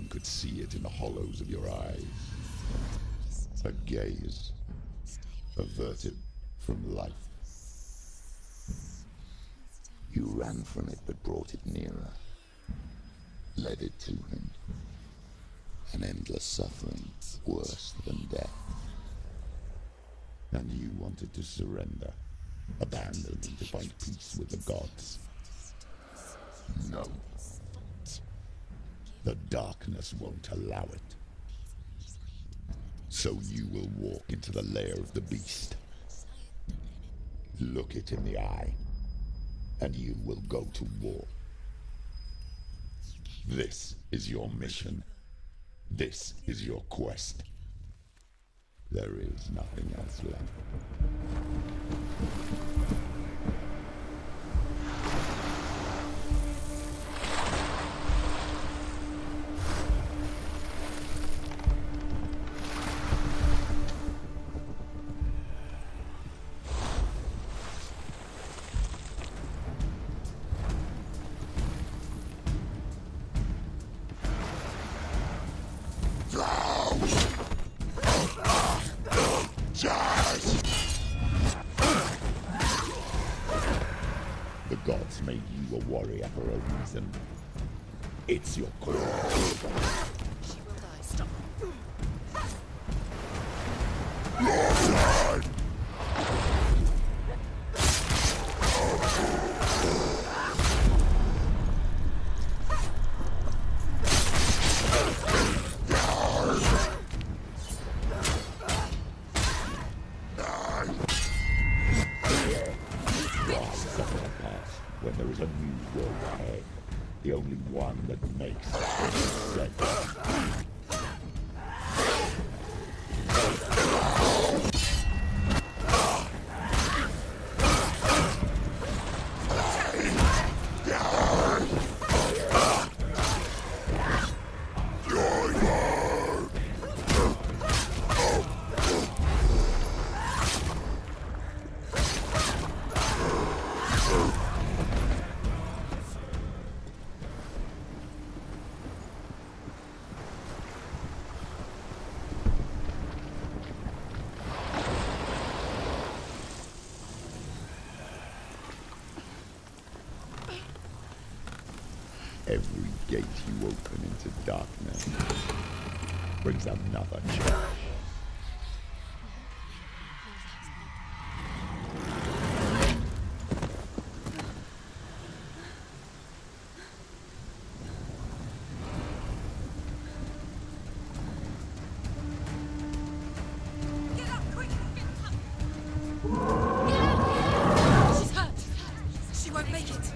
anyone could see it in the hollows of your eyes. A gaze averted from life. You ran from it but brought it nearer. Led it to him. An endless suffering worse than death. And you wanted to surrender, abandon and to find peace with the gods. No. The darkness won't allow it. So you will walk into the lair of the beast. Look it in the eye, and you will go to war. This is your mission. This is your quest. There is nothing else left. The gods made you a warrior for a reason. It's your call. She will die. Stop. When there is a new world ahead, the only one that makes sense. Every gate you open into darkness brings another change. Get up, quick! She's hurt. She won't make it.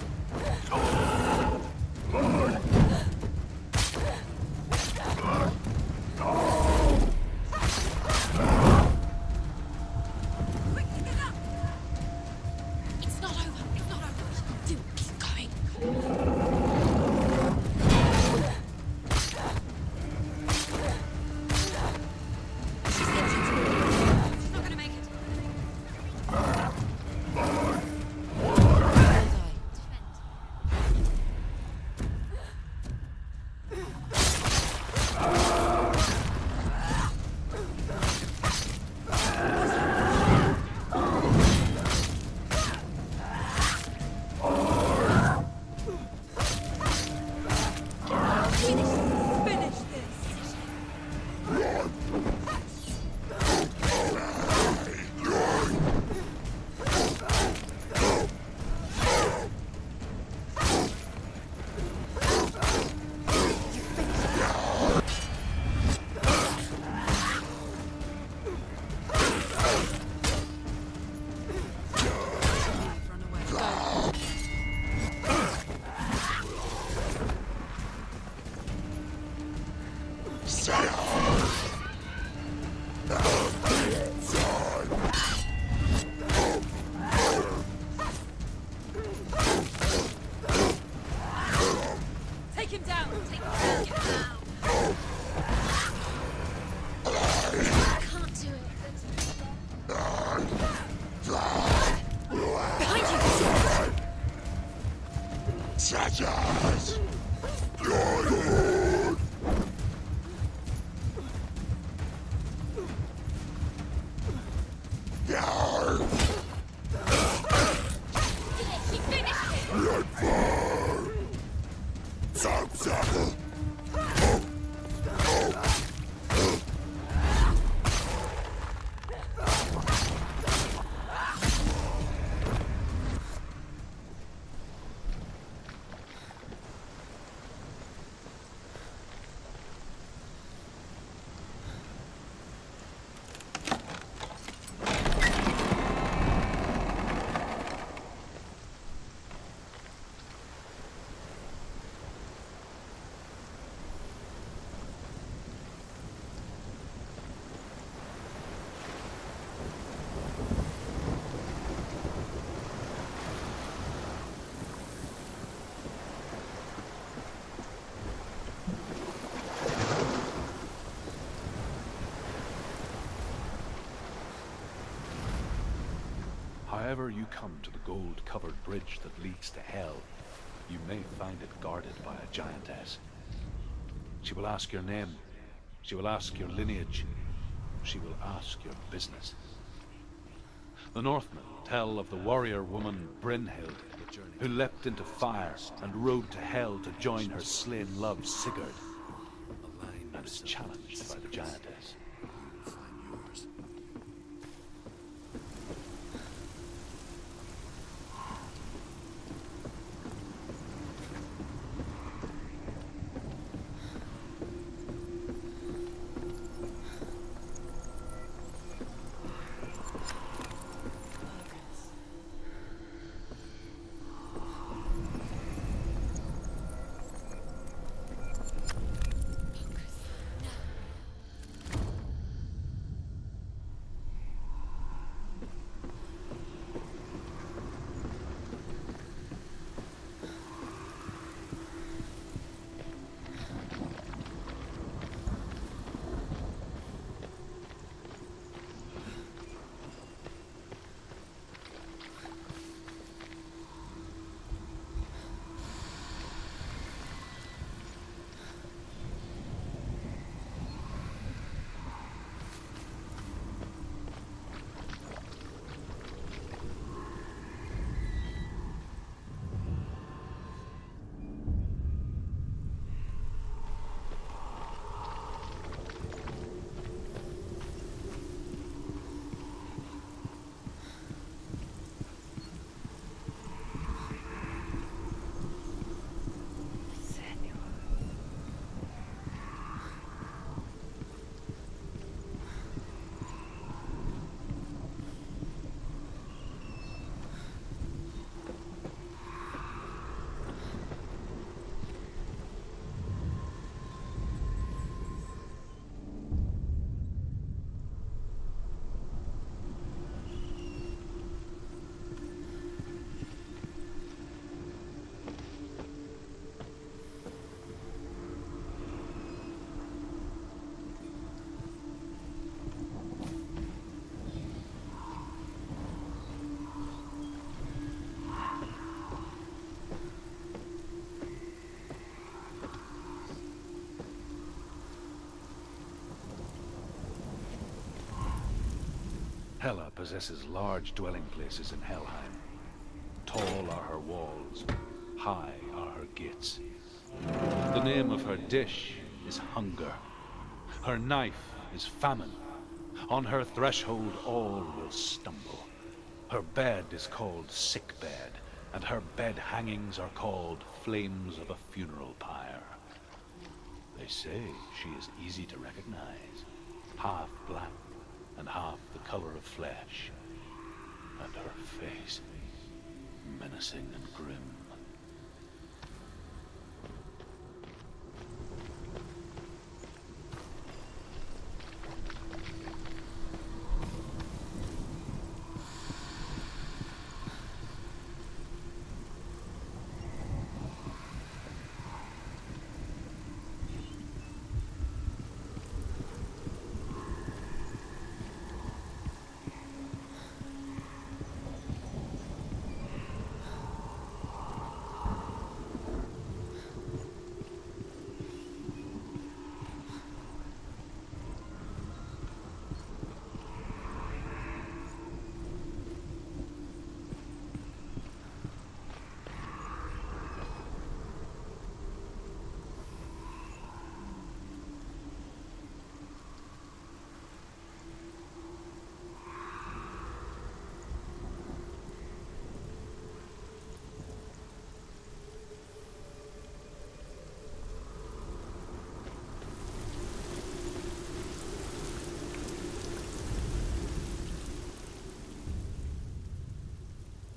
Take him down! Take him down! I can't do it. Behind you! Such as your However you come to the gold-covered bridge that leads to Hell, you may find it guarded by a giantess. She will ask your name. She will ask your lineage. She will ask your business. The Northmen tell of the warrior woman Brynhild, who leapt into fire and rode to Hell to join her slain love Sigurd, and is challenged by the giantess. Hela possesses large dwelling places in Helheim. Tall are her walls, high are her gates. The name of her dish is hunger. Her knife is famine. On her threshold all will stumble. Her bed is called sick bed, and her bed hangings are called flames of a funeral pyre. They say she is easy to recognize, half black and half the color of flesh, and her face menacing and grim.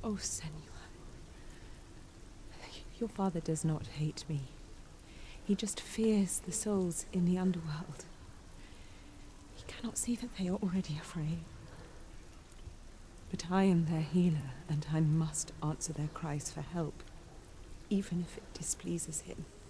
Oh, Senua. Your father does not hate me. He just fears the souls in the underworld. He cannot see that they are already afraid. But I am their healer, and I must answer their cries for help, even if it displeases him.